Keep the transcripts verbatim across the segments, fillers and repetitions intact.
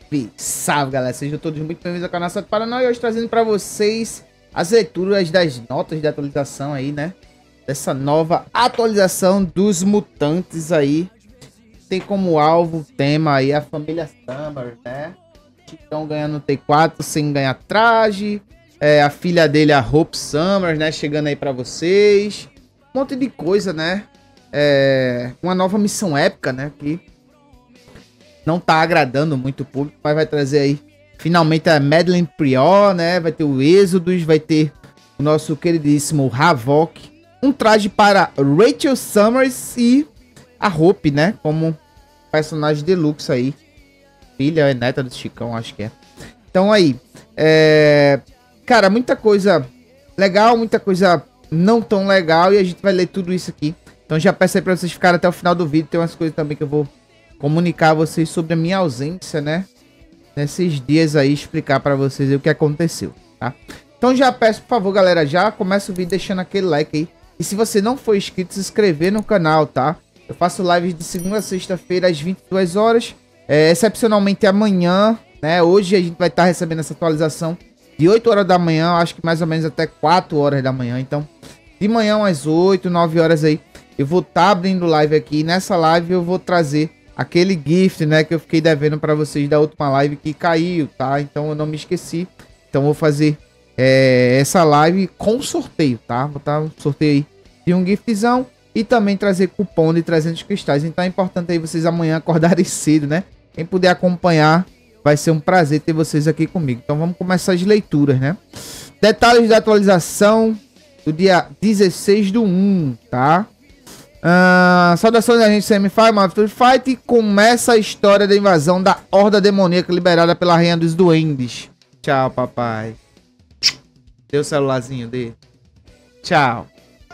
Salve, salve galera, sejam todos muito bem-vindos ao canal Sete Paraná e hoje trazendo para vocês as leituras das notas de atualização aí, né? Dessa nova atualização dos mutantes aí. Tem como alvo o tema aí a família Summers, né? Estão ganhando T quatro sem ganhar traje. É, a filha dele, a Hope Summers, né? Chegando aí para vocês. Um monte de coisa, né? É, uma nova missão épica, né? Que não tá agradando muito o público, mas vai trazer aí finalmente a Madeleine Pryor, né? Vai ter o Exodus, vai ter o nosso queridíssimo Havok, um traje para Rachel Summers e a Hope, né? Como personagem deluxe aí. Filha, é neta do Chicão, acho que é. Então aí, é... cara, muita coisa legal, muita coisa não tão legal e a gente vai ler tudo isso aqui. Então já peço aí pra vocês ficarem até o final do vídeo, tem umas coisas também que eu vou comunicar a vocês sobre a minha ausência, né? Nesses dias aí, explicar pra vocês aí o que aconteceu, tá? Então já peço, por favor, galera, já começa o vídeo deixando aquele like aí. E se você não for inscrito, se inscrever no canal, tá? Eu faço lives de segunda a sexta-feira às vinte e duas horas. É, excepcionalmente amanhã, né? Hoje a gente vai estar recebendo essa atualização de oito horas da manhã, acho que mais ou menos até quatro horas da manhã. Então, de manhã às oito, nove horas aí, eu vou estar abrindo live aqui. E nessa live eu vou trazer aquele gift, né, que eu fiquei devendo para vocês da última live que caiu, tá? Então eu não me esqueci. Então vou fazer é, essa live com sorteio, tá? Vou botar um sorteio aí de um giftzão e também trazer cupom de trezentos cristais. Então é importante aí vocês amanhã acordarem cedo, né? Quem puder acompanhar, vai ser um prazer ter vocês aqui comigo. Então vamos começar as leituras, né? Detalhes da atualização do dia dezesseis do um, tá? Uh, saudações da gente Semi-Fi, Marvel Fight, e começa a história da invasão da horda demoníaca liberada pela Rainha dos Duendes. Tchau, papai. Dê o celularzinho dele. Tchau.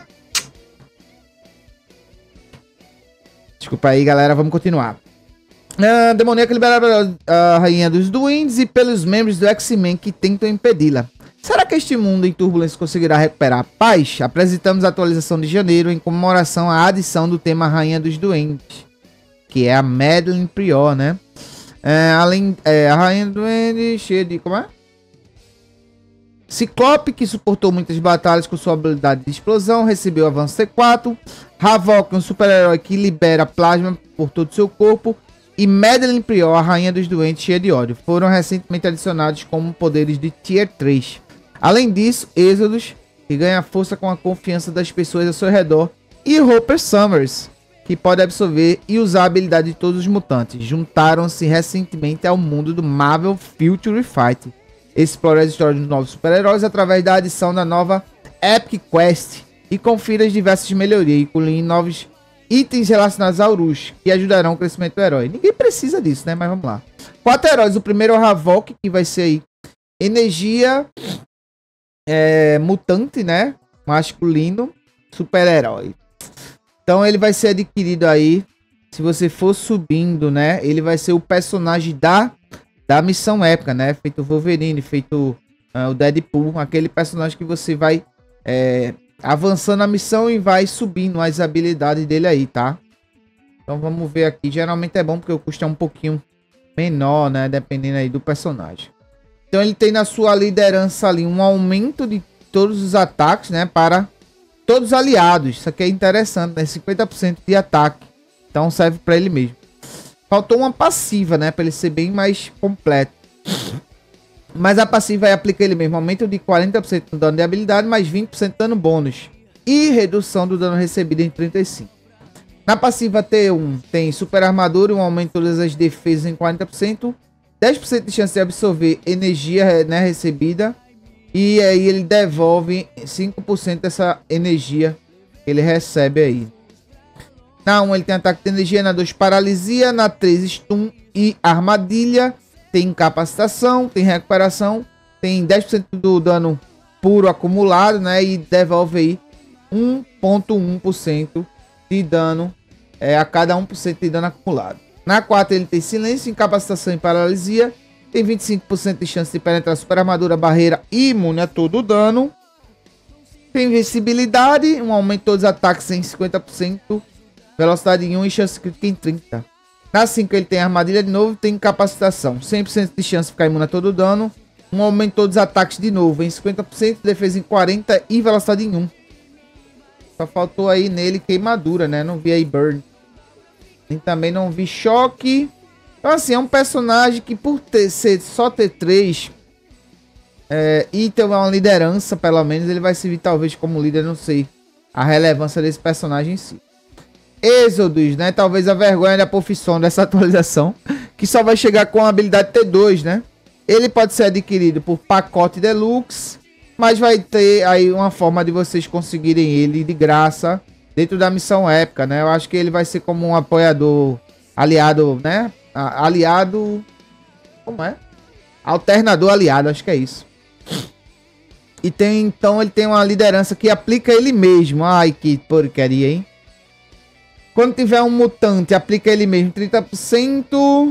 Desculpa aí, galera, vamos continuar. Uh, demoníaca liberada pela Rainha dos Duendes e pelos membros do X-Men que tentam impedi-la. Será que este mundo em turbulência conseguirá recuperar a paz? Apresentamos a atualização de janeiro em comemoração à adição do tema Rainha dos Duendes, que é a Madeleine Pryor, né? É, além, é, a Rainha dos Duendes, cheia de... como é? Ciclope, que suportou muitas batalhas com sua habilidade de explosão, recebeu o avanço T quatro. Havok, um super-herói que libera plasma por todo o seu corpo. E Madeleine Pryor, a Rainha dos Duendes, cheia de ódio, foram recentemente adicionados como poderes de Tier três. Além disso, Exodus, que ganha força com a confiança das pessoas ao seu redor, e Hope Summers, que pode absorver e usar a habilidade de todos os mutantes, juntaram-se recentemente ao mundo do Marvel Future Fight. Explore as histórias dos novos super-heróis através da adição da nova Epic Quest e confira as diversas melhorias, incluindo novos itens relacionados a Urus, que ajudarão o crescimento do herói. Ninguém precisa disso, né? Mas vamos lá. Quatro heróis. O primeiro é o Havok, que vai ser aí energia... É, mutante, né? Masculino, super-herói. Então ele vai ser adquirido aí. Se você for subindo, né? Ele vai ser o personagem da, da missão épica, né? Feito o Wolverine, feito uh, o Deadpool. Aquele personagem que você vai é, avançando a missão e vai subindo as habilidades dele aí, tá? Então vamos ver aqui. Geralmente é bom porque o custo é um pouquinho menor, né? Dependendo aí do personagem. Então ele tem na sua liderança ali um aumento de todos os ataques, né, para todos os aliados. Isso aqui é interessante, né, cinquenta por cento de ataque. Então serve para ele mesmo. Faltou uma passiva, né, para ele ser bem mais completo. Mas a passiva aí aplica ele mesmo, aumento de quarenta por cento do dano de habilidade, mais vinte por cento de dano bônus. E redução do dano recebido em trinta e cinco por cento. Na passiva T um tem super armadura, um aumento de todas as defesas em quarenta por cento. dez por cento de chance de absorver energia, né, recebida. E aí ele devolve cinco por cento dessa energia que ele recebe aí. Na um ele tem ataque de energia, na dois paralisia, na três stun e armadilha. Tem incapacitação, tem recuperação. Tem dez por cento do dano puro acumulado, né, e devolve aí um vírgula um por cento de dano é, a cada um por cento de dano acumulado. Na quatro ele tem silêncio, incapacitação e paralisia. Tem vinte e cinco por cento de chance de penetrar super armadura, barreira e imune a todo o dano. Tem invencibilidade, um aumento de todos os ataques em cinquenta por cento. Velocidade em um e chance crítica em trinta por cento. Na cinco ele tem armadilha de novo, tem incapacitação. cem por cento de chance de ficar imune a todo dano. Um aumentou dos ataques de novo em cinquenta por cento, defesa em quarenta por cento e velocidade em um. Só faltou aí nele queimadura, né? Não vi aí burn. E também não vi choque. Então assim, é um personagem que por ter, ser só T três é, e ter uma liderança, pelo menos, ele vai servir talvez como líder, não sei. A relevância desse personagem em si. Êxodos, né? Talvez a vergonha da profissão dessa atualização. Que só vai chegar com a habilidade T dois, né? Ele pode ser adquirido por pacote deluxe, mas vai ter aí uma forma de vocês conseguirem ele de graça dentro da missão épica, né? Eu acho que ele vai ser como um apoiador aliado, né? Aliado... Como é? Alternador aliado, acho que é isso. E tem, então, ele tem uma liderança que aplica ele mesmo. Ai, que porcaria, hein? Quando tiver um mutante, aplica ele mesmo trinta por cento...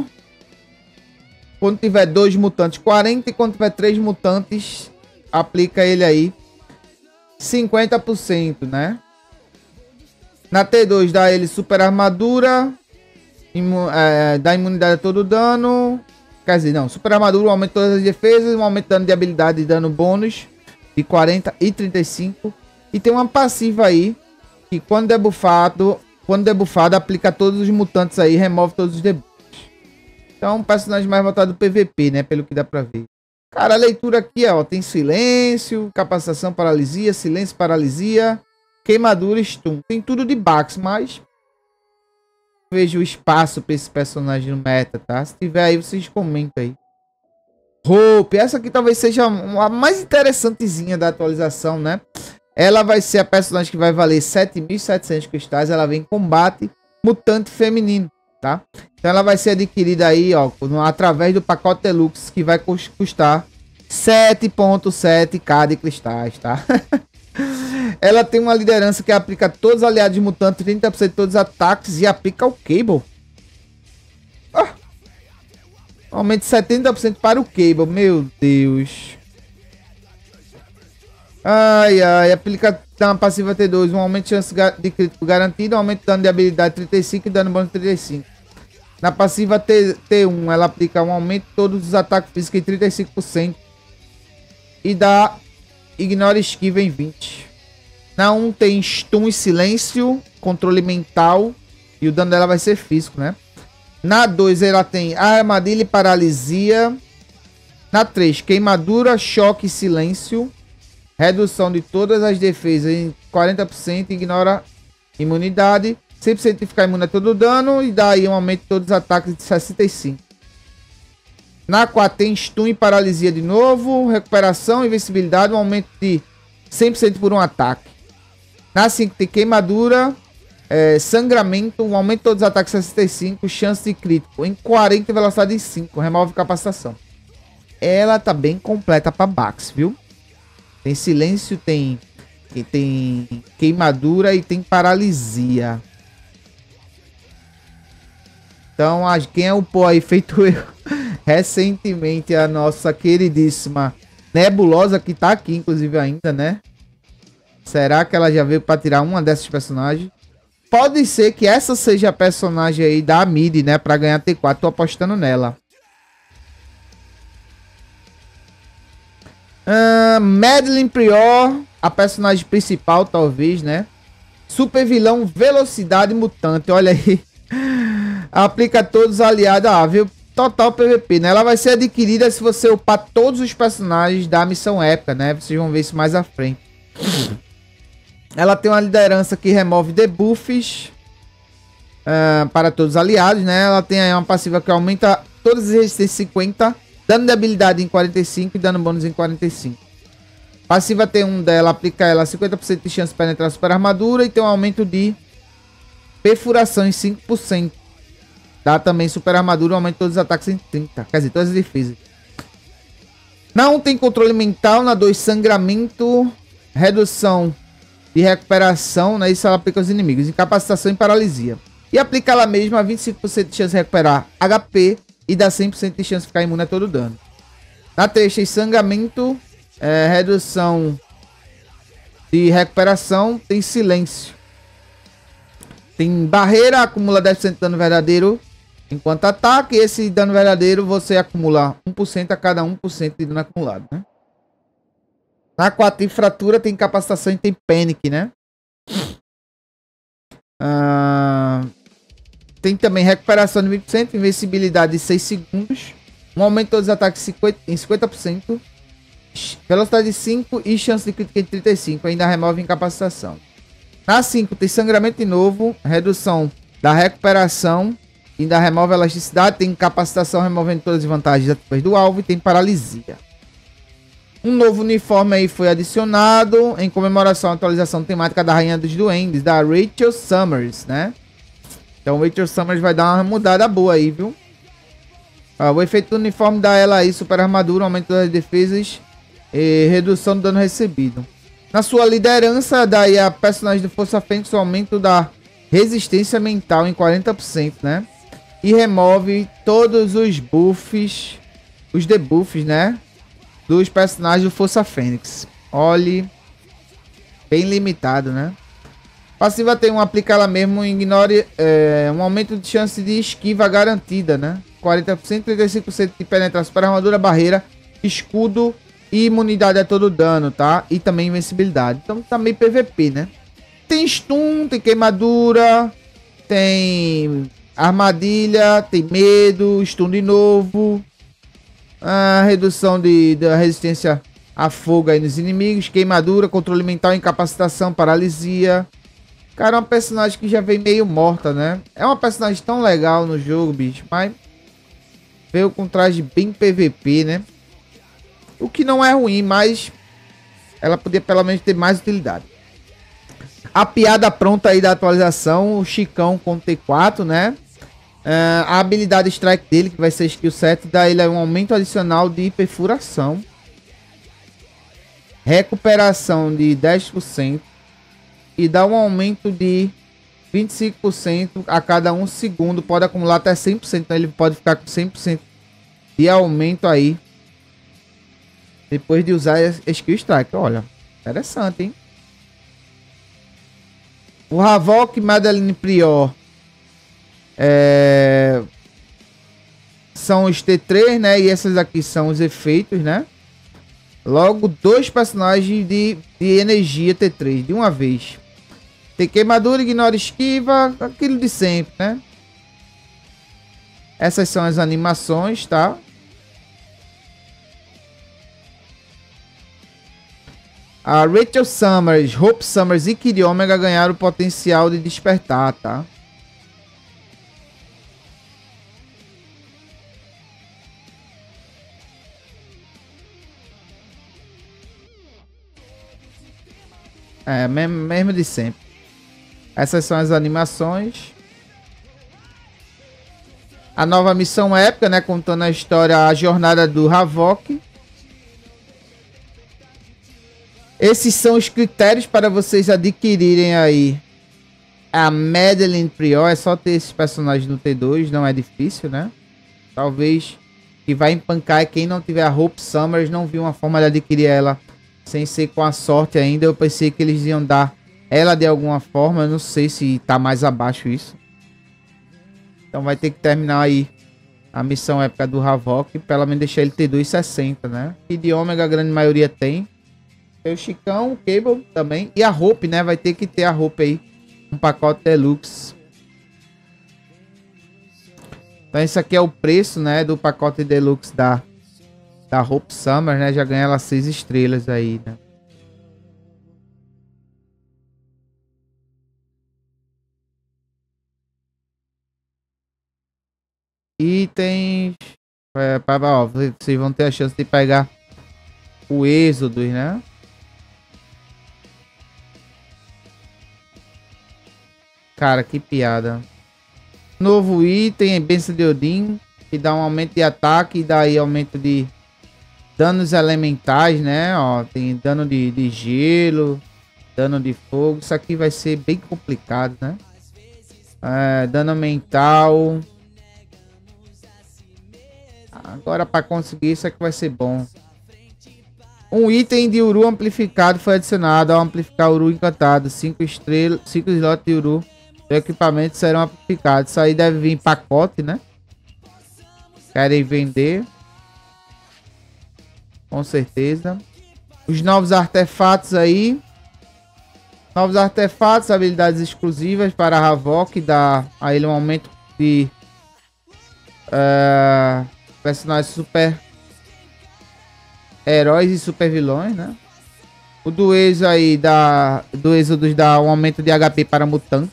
Quando tiver dois mutantes, quarenta. E quando tiver três mutantes, aplica ele aí cinquenta por cento, né? Na T dois dá ele super armadura. Imu é, dá imunidade a todo dano. Quer dizer, não. Super armadura, um aumento de todas as defesas. Um aumento de dano de habilidade e dano bônus. De quarenta e trinta e cinco. E tem uma passiva aí. Que quando debuffado, quando debuffado, aplica a todos os mutantes aí. Remove todos os debuffs. Então, um personagem mais voltado do P V P, né? Pelo que dá pra ver. Cara, a leitura aqui, ó. Tem silêncio, capacitação, paralisia, silêncio, paralisia, queimadura, stun. Tem tudo de Bax, mas... vejo espaço pra esse personagem no meta, tá? Se tiver aí, vocês comentam aí. Hope. Essa aqui talvez seja a mais interessantezinha da atualização, né? Ela vai ser a personagem que vai valer sete mil e setecentos cristais. Ela vem em combate mutante feminino. Tá? Então ela vai ser adquirida aí, ó, através do pacote deluxe, que vai custar sete vírgula sete k de cristais, tá? Ela tem uma liderança que aplica a todos os aliados mutantes, trinta por cento de todos os ataques e aplica o Cable. Ah! Aumente setenta por cento para o Cable, meu Deus. Ai, ai, aplica uma passiva T dois, um aumento de chance de crítico garantido, um aumento de dano de habilidade trinta e cinco e dano bônus trinta e cinco. Na passiva T um, ela aplica um aumento de todos os ataques físicos em trinta e cinco por cento. E dá ignora esquiva em vinte. Na um tem stun e silêncio, controle mental, e o dano dela vai ser físico, né? Na dois ela tem armadilha e paralisia. Na três, queimadura, choque e silêncio. Redução de todas as defesas em quarenta por cento, ignora imunidade. cem por cento de ficar imune a todo dano e dá aí um aumento de todos os ataques de sessenta e cinco. Na quatro tem stun e paralisia de novo, recuperação, invencibilidade, um aumento de cem por cento por um ataque. Na cinco tem queimadura, é, sangramento, um aumento de todos os ataques de sessenta e cinco, chance de crítico em quarenta e velocidade em cinco, remove capacitação. Ela tá bem completa para Bax, viu? Tem silêncio, tem, tem queimadura e tem paralisia. Então, quem é o pô aí feito eu recentemente, a nossa queridíssima Nebulosa, que tá aqui, inclusive, ainda, né? Será que ela já veio para tirar uma dessas personagens? Pode ser que essa seja a personagem aí da mid, né? Para ganhar T quatro, tô apostando nela. Uh, Madeline Prior, a personagem principal, talvez, né? Super vilão, velocidade mutante, olha aí. Aplica todos os aliados, ah, viu? Total P V P, né? Ela vai ser adquirida se você upar todos os personagens da missão épica, né? Vocês vão ver isso mais à frente. Ela tem uma liderança que remove debuffs uh, para todos os aliados, né? Ela tem aí uma passiva que aumenta todas as resistências em cinquenta, dano de habilidade em quarenta e cinco e dano bônus em quarenta e cinco. Passiva T um dela, aplica ela cinquenta por cento de chance de penetrar super armadura e tem um aumento de perfuração em cinco por cento. Dá também super armadura, um aumento de todos os ataques em trinta. Quer dizer, todas as defesas. Na um tem controle mental, na dois sangramento, redução de recuperação, né? Isso ela aplica aos inimigos, incapacitação e paralisia. E aplica ela mesma vinte e cinco por cento de chance de recuperar H P e dá cem por cento de chance de ficar imune a todo dano. Na três tem sangramento, é, redução de recuperação, tem silêncio. Tem barreira, acumula dez por cento de dano verdadeiro enquanto ataque. Esse dano verdadeiro você acumula um por cento a cada um por cento de dano acumulado, né? Na quatro tem fratura, tem incapacitação e tem panic, né? Ah, tem também recuperação de vinte por cento, invencibilidade de seis segundos, um aumento dos ataques em cinquenta por cento, velocidade de cinco e chance de crítica em trinta e cinco por cento, ainda remove incapacitação. Na cinco tem sangramento de novo, redução da recuperação, ainda remove elasticidade, tem incapacitação removendo todas as vantagens depois do alvo e tem paralisia. Um novo uniforme aí foi adicionado em comemoração à atualização temática da Rainha dos Duendes, da Rachel Summers, né? Então, Rachel Summers vai dar uma mudada boa aí, viu? Ah, o efeito do uniforme dá ela aí super armadura, aumento das defesas e redução do dano recebido. Na sua liderança, daí a personagem do Força Fênix, o aumento da resistência mental em quarenta por cento, né? E remove todos os buffs, os debuffs, né? Dos personagens do Força Fênix. Olhe, bem limitado, né? Passiva tem um aplica ela mesmo, ignore é, um aumento de chance de esquiva garantida, né? quarenta por cento, trinta e cinco por cento de penetração para armadura, barreira, escudo e imunidade a todo dano, tá? E também invencibilidade. Então também P V P, né? Tem stun, tem queimadura, tem armadilha, tem medo, stun de novo. A redução de, da resistência a fogo aí nos inimigos, queimadura, controle mental, incapacitação, paralisia. Cara, é uma personagem que já vem meio morta, né? É uma personagem tão legal no jogo, bicho, mas veio com traje bem P V P, né? O que não é ruim, mas ela podia pelo menos ter mais utilidade. A piada pronta aí da atualização, o Chicão com T quatro, né? Uh, a habilidade strike dele, que vai ser skill sete, dá ele um aumento adicional de perfuração. Recuperação de dez por cento. E dá um aumento de vinte e cinco por cento a cada um segundo. Pode acumular até cem por cento. Então ele pode ficar com cem por cento de aumento aí. Depois de usar a skill strike. Olha, interessante, hein? O Havok, Madeline Prior. É... São os T três, né? E essas aqui são os efeitos, né? Logo, dois personagens de, de energia T três de uma vez. Tem queimadura, ignora esquiva, aquilo de sempre, né? Essas são as animações, tá? A Rachel Summers, Hope Summers e Kid Omega ganharam o potencial de despertar, tá? É, mesmo, mesmo de sempre. Essas são as animações. A nova missão épica, né? Contando a história, a jornada do Havok. Esses são os critérios para vocês adquirirem aí a Madeline Prior. É só ter esses personagens no T dois, não é difícil, né? Talvez que vai empancar é quem não tiver a Hope Summers, não viu uma forma de adquirir ela sem ser com a sorte ainda. Eu pensei que eles iam dar ela de alguma forma. Eu não sei se tá mais abaixo isso. Então vai ter que terminar aí a missão épica do Havok. Pelo menos deixar ele T dois sessenta, né? E de Ômega a grande maioria tem. Tem o Chicão, o Cable também. E a Hope, né? Vai ter que ter a Hope aí. Um pacote Deluxe. Então esse aqui é o preço, né? Do pacote Deluxe da... Da Hope Summer, né? Já ganha ela seis estrelas aí, né? Itens. É, pra, ó, vocês vão ter a chance de pegar o Êxodo, né? Cara, que piada. Novo item, Bênção de Odin, que dá um aumento de ataque e daí aumento de danos elementais, né? Ó, tem dano de, de gelo, dano de fogo. Isso aqui vai ser bem complicado, né? É, dano mental. Agora para conseguir isso aqui vai ser bom. Um item de Uru amplificado foi adicionado ao amplificar Uru encantado. cinco estrelas, cinco slots de Uru do equipamento serão amplificados. Isso aí deve vir em pacote, né? Querem vender. Com certeza. Os novos artefatos aí. Novos artefatos, habilidades exclusivas para a Havok. Dá a ele um aumento de uh, personagens super heróis e super vilões, né? O do Exo aí dá. Do Exodus dá um aumento de H P para mutantes.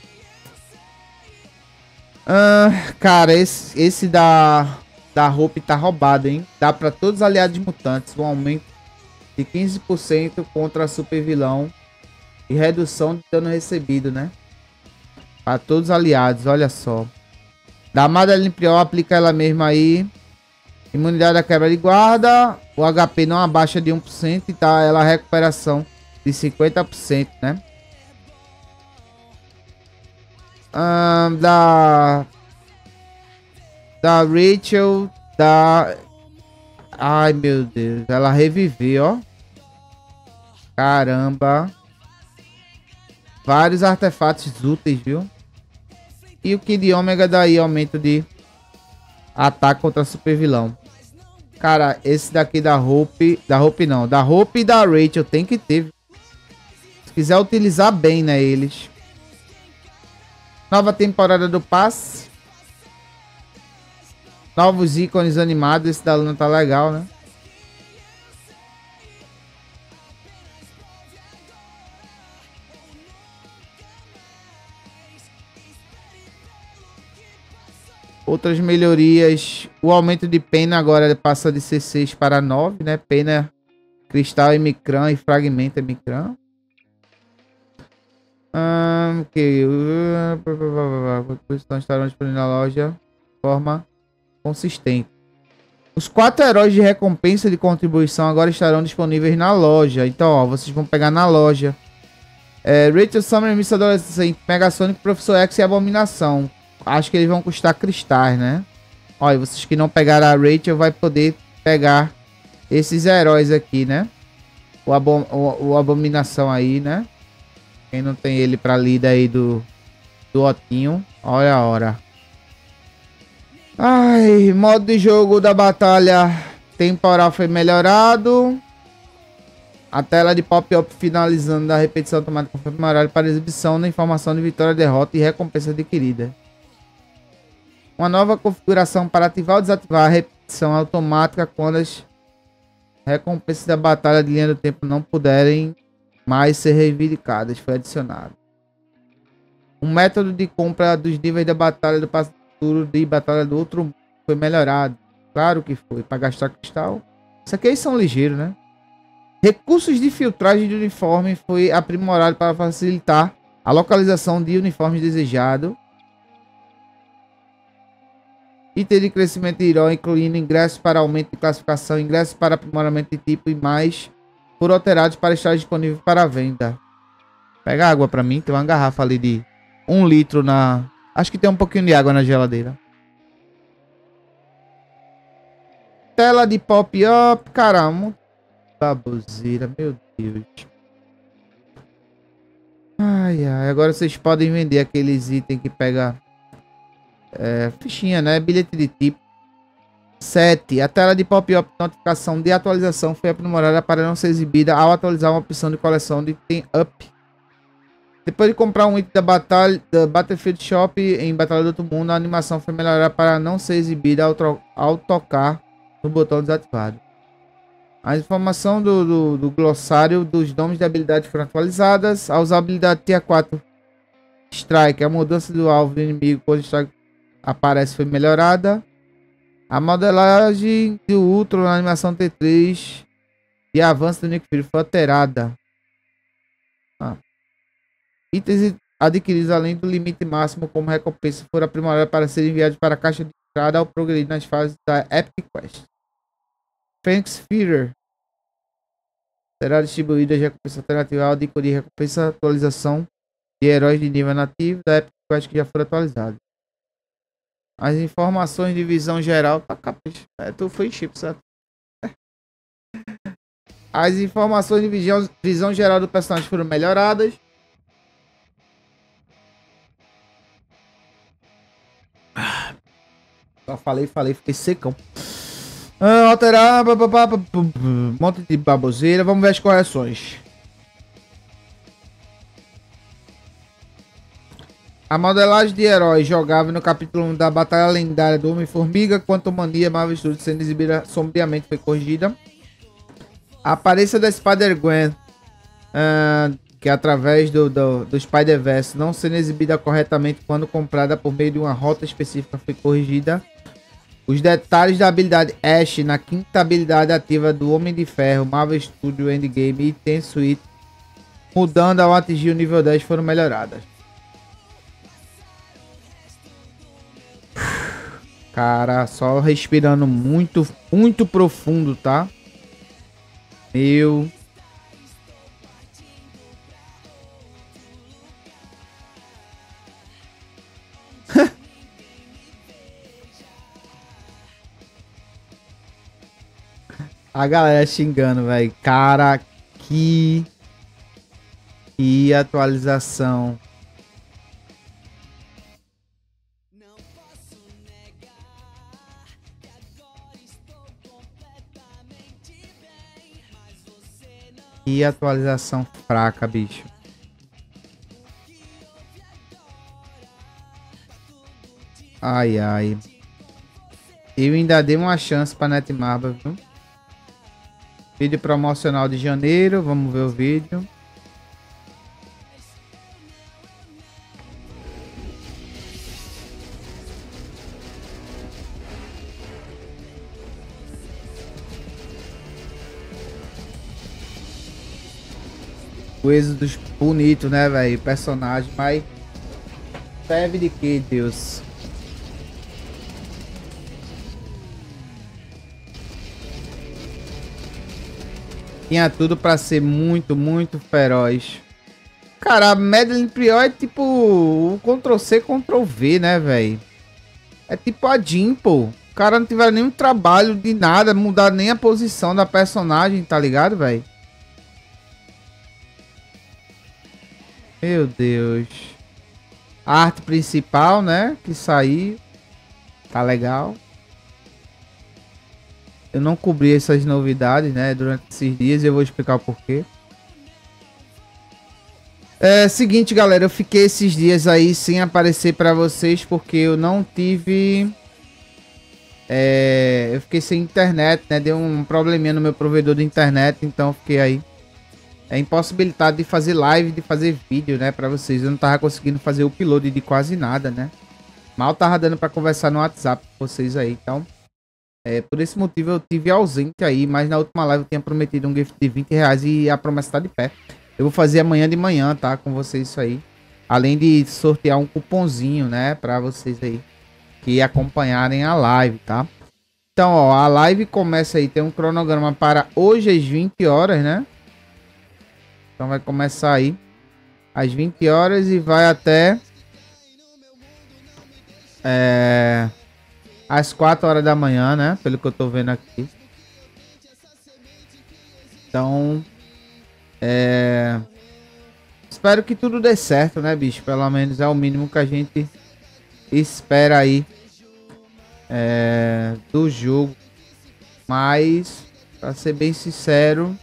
Uh, cara, esse, esse da. Da Hope tá roubado, hein? Dá para todos os aliados mutantes um aumento de quinze por cento contra super vilão e redução de dano recebido, né? Para todos os aliados, olha só. Da Madeline Prior, aplica ela mesma aí. Imunidade à quebra de guarda. O H P não abaixa de um por cento e tá ela recuperação de cinquenta por cento, né? Hum, da... Da Rachel, da... Ai, meu Deus. Ela reviveu, ó. Caramba. Vários artefatos úteis, viu? E o Kid Ômega daí aumento de ataque contra super vilão. Cara, esse daqui da Hope... Da Hope não. Da Hope e da Rachel tem que ter. Se quiser utilizar bem, né, eles. Nova temporada do passe. Novos ícones animados. Esse da Luna tá legal, né? Outras melhorias. O aumento de pena agora passa de C seis para nove, né? Pena, cristal e micrã e fragmento é micrã. Um, ok. Estão estarão disponíveis na loja de forma consistente. Os quatro heróis de recompensa de contribuição agora estarão disponíveis na loja. Então, ó, vocês vão pegar na loja. É, Rachel Summer, Miss Adolescente, Megasonic, Professor X e Abominação. Acho que eles vão custar cristais, né? Olha, vocês que não pegaram a Rachel vai poder pegar esses heróis aqui, né? O, abo o, o Abominação aí, né? Quem não tem ele pra lida aí do, do Otinho. Olha a hora. Ai, modo de jogo da batalha temporal foi melhorado. A tela de pop-up finalizando da repetição automática foi melhorada para exibição da informação de vitória, derrota e recompensa adquirida. Uma nova configuração para ativar ou desativar a repetição automática quando as recompensas da batalha de linha do tempo não puderem mais ser reivindicadas foi adicionado. Um método de compra dos níveis da batalha do passe de batalha do outro mundo foi melhorado. Claro que foi. Para gastar cristal. Isso aqui são ligeiros, né? Recursos de filtragem de uniforme foi aprimorado para facilitar a localização de uniformes desejado. Item de crescimento de herói, incluindo ingressos para aumento de classificação, ingressos para aprimoramento de tipo e mais, foram alterados para estar disponível para venda. Pega água para mim. Tem uma garrafa ali de um litro na... Acho que tem um pouquinho de água na geladeira. Tela de pop-up. Caramba. Baboseira. Meu Deus. Ai, ai. Agora vocês podem vender aqueles itens que pega... É, fichinha, né? Bilhete de tipo. sete. A tela de pop-up notificação de atualização foi aprimorada para não ser exibida ao atualizar uma opção de coleção de item up. Depois de comprar um item da batalha da Battlefield Shop em Batalha do Outro Mundo, a animação foi melhorada para não ser exibida ao, ao tocar no botão desativado. A informação do, do, do glossário dos nomes de habilidade foram atualizadas. A usabilidade Tier quatro Strike, a mudança do alvo do inimigo quando o Strike aparece foi melhorada. A modelagem do Ultron na animação T três e avanço do Nick Fury foi alterada. Ah. Itens adquiridos além do limite máximo como recompensa foram aprimorados para serem enviados para a caixa de entrada ao progredir nas fases da Epic Quest. Phoenix Feeder será distribuída as recompensas alternativas ao adquirir recompensa atualização de heróis de nível nativo da Epic Quest que já foram atualizados. As informações de visão geral tá capricho. É, tu foi chip, certo? As informações de visão, visão geral do personagem foram melhoradas. Só falei, falei, fiquei secão. Ah, alterar, bababá, um monte de baboseira. Vamos ver as correções. A modelagem de heróis jogável no capítulo um da Batalha Lendária do Homem-Formiga, Quantumania Marvel Studios sendo exibida sombriamente foi corrigida. A aparência da Spider-Gwen, uh, que através do, do, do Spider-Verse não sendo exibida corretamente quando comprada por meio de uma rota específica, foi corrigida. Os detalhes da habilidade Ash na quinta habilidade ativa do Homem de Ferro, Marvel Studios Endgame e Ten Suite, mudando ao atingir o nível dez, foram melhoradas. Cara, só respirando muito, muito profundo, tá? Meu... A galera xingando, velho. Cara, que... Que atualização. Que atualização fraca, bicho. Ai, ai. Eu ainda dei uma chance pra Netmarble, viu? Vídeo promocional de janeiro. Vamos ver o vídeo. O êxodo bonito, né, velho? Personagem, mas... serve de que, Deus? Tinha tudo pra ser muito, muito feroz. Cara, a Madeline Prior é tipo o control C, control V, né, velho? É tipo a Jean, pô. O cara não tiver nenhum trabalho de nada, mudar nem a posição da personagem, tá ligado, velho? Meu Deus. A arte principal, né? Que saiu. Tá legal. Eu não cobri essas novidades, né? Durante esses dias. Eu vou explicar o porquê. É seguinte, galera. Eu fiquei esses dias aí sem aparecer pra vocês. Porque eu não tive... É, eu fiquei sem internet, né? Deu um probleminha no meu provedor de internet. Então eu fiquei aí. É impossibilitado de fazer live, de fazer vídeo, né, pra vocês. Eu não tava conseguindo fazer o upload de quase nada, né. Mal tava dando pra conversar no WhatsApp com vocês aí, então... É, por esse motivo eu tive ausente aí, mas na última live eu tinha prometido um gift de vinte reais e a promessa tá de pé. Eu vou fazer amanhã de manhã, tá, com vocês isso aí. Além de sortear um cupomzinho, né, pra vocês aí que acompanharem a live, tá. Então, ó, a live começa aí, tem um cronograma para hoje às vinte horas, né. Então vai começar aí às vinte horas e vai até é, às quatro horas da manhã, né? Pelo que eu tô vendo aqui. Então, é, espero que tudo dê certo, né, bicho? Pelo menos é o mínimo que a gente espera aí é, do jogo. Mas, pra ser bem sincero...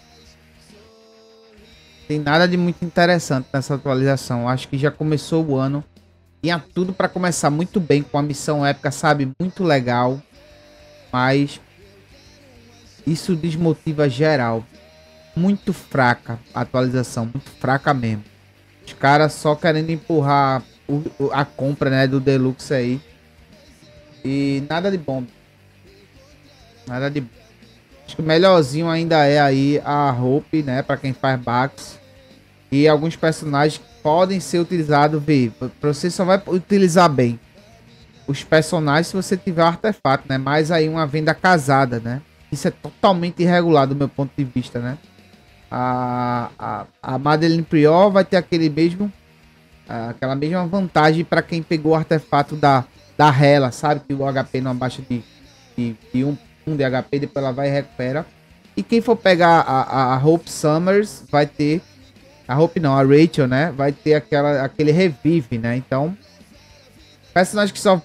tem nada de muito interessante nessa atualização. Acho que já começou o ano. Tinha tudo para começar muito bem com a missão épica, sabe? Muito legal. Mas isso desmotiva geral. Muito fraca a atualização. Muito fraca mesmo. Os caras só querendo empurrar o, a compra, né, do Deluxe aí. E nada de bom. Nada de bom. Acho que o melhorzinho ainda é aí a Hope, né? Para quem faz Bax. E alguns personagens podem ser utilizados, vê, você só vai utilizar bem os personagens se você tiver artefato, né? Mais aí uma venda casada, né? Isso é totalmente irregular do meu ponto de vista, né? A, a, a Madeline Prior vai ter aquele mesmo, aquela mesma vantagem para quem pegou o artefato da, da Hela, sabe? Que o H P não abaixa de, de, de um, um de H P, depois ela vai e recupera. E quem for pegar a, a, a Hope Summers vai ter... A Hope não, a Rachel, né? Vai ter aquela, aquele revive, né? Então, personagem que só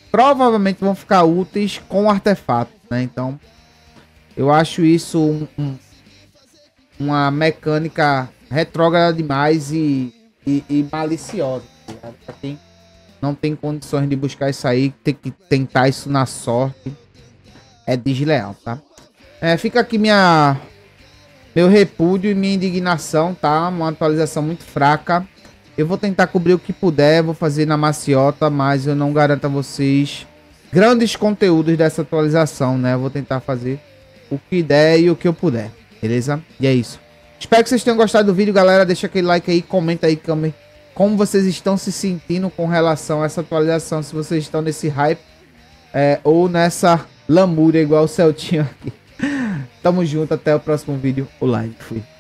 provavelmente vão ficar úteis com artefatos, né? Então, eu acho isso um, um, uma mecânica retrógrada demais e, e, e maliciosa. Tá? Pra quem não tem condições de buscar isso aí, tem que tentar isso na sorte, é desleal, tá? É, fica aqui minha, meu repúdio e minha indignação, tá? Uma atualização muito fraca. Eu vou tentar cobrir o que puder, vou fazer na maciota, mas eu não garanto a vocês grandes conteúdos dessa atualização, né? Eu vou tentar fazer o que der e o que eu puder, beleza? E é isso. Espero que vocês tenham gostado do vídeo, galera. Deixa aquele like aí, comenta aí como vocês estão se sentindo com relação a essa atualização. Se vocês estão nesse hype é, ou nessa lamúria igual o Celtinho aqui. Tamo junto, até o próximo vídeo. O live, fui.